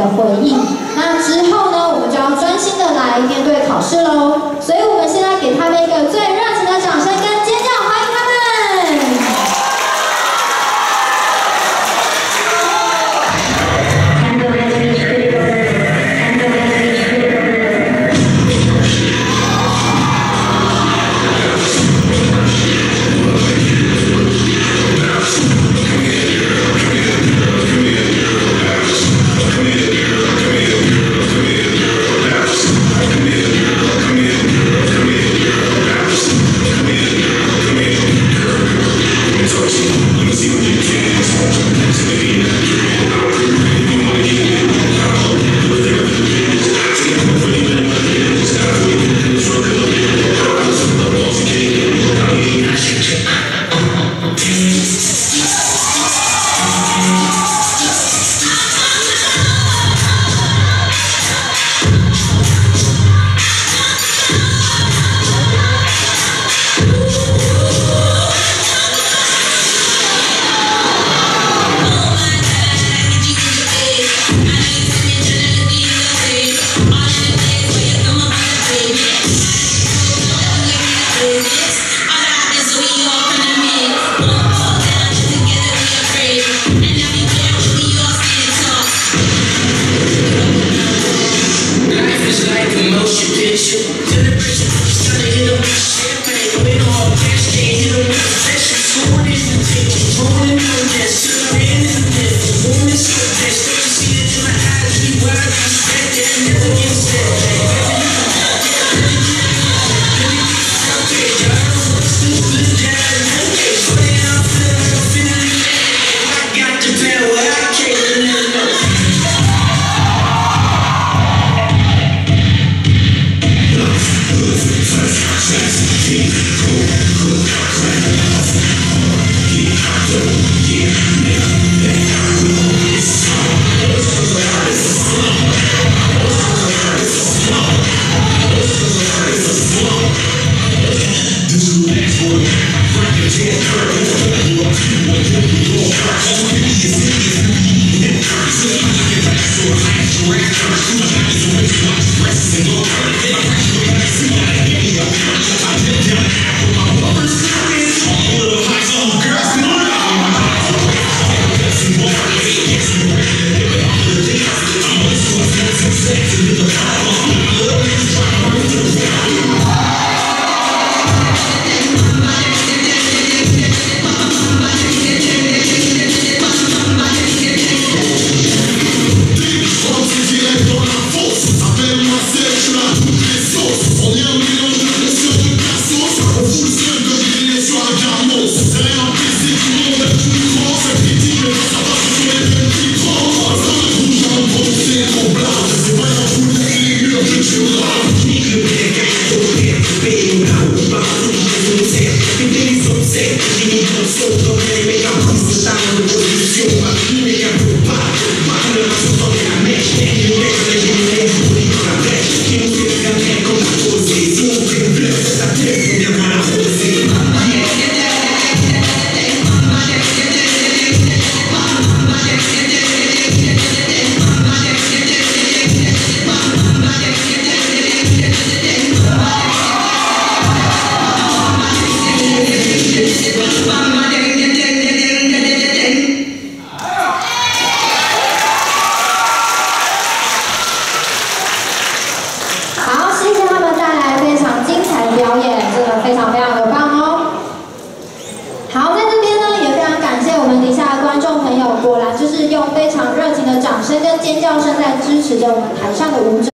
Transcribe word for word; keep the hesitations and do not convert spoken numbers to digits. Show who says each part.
Speaker 1: 回忆。那之后呢，我们就要专心的来面对考试喽。所以我们现在给他们一个最热情的掌声跟尖叫，欢迎他们！ 果然就是用非常热情的掌声跟尖叫声在支持着我们台上的舞者。